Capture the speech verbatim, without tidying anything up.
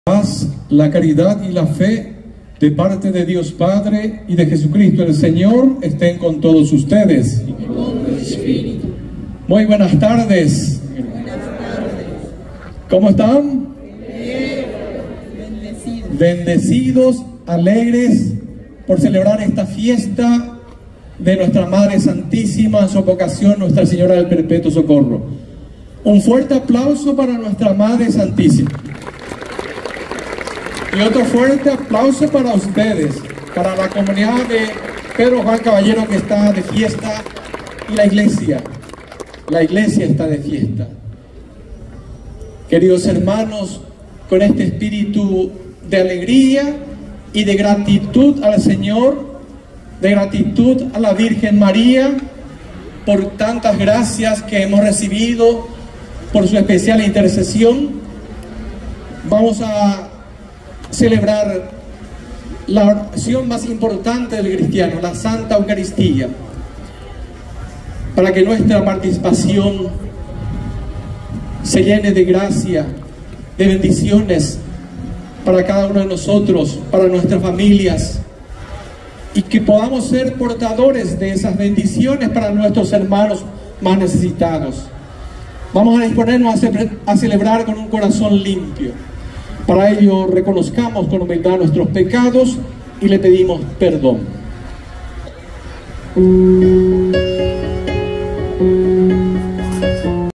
paz, la caridad y la fe de parte de Dios Padre y de Jesucristo el Señor estén con todos ustedes. Y con tu espíritu. Muy buenas tardes. Buenas tardes. ¿Cómo están? Bendecidos. Bendecidos, alegres por celebrar esta fiesta de nuestra Madre Santísima, en su vocación Nuestra Señora del Perpetuo Socorro. Un fuerte aplauso para nuestra Madre Santísima. Y otro fuerte aplauso para ustedes, para la comunidad de Pedro Juan Caballero, que está de fiesta, y la iglesia. La iglesia está de fiesta. Queridos hermanos, con este espíritu de alegría y de gratitud al Señor, de gratitud a la Virgen María, por tantas gracias que hemos recibido, por su especial intercesión, vamos a celebrar la oración más importante del cristiano, la Santa Eucaristía, para que nuestra participación se llene de gracia, de bendiciones para cada uno de nosotros, para nuestras familias, y que podamos ser portadores de esas bendiciones para nuestros hermanos más necesitados. Vamos a disponernos a, ce a celebrar con un corazón limpio. Para ello reconozcamos con humildad nuestros pecados y le pedimos perdón.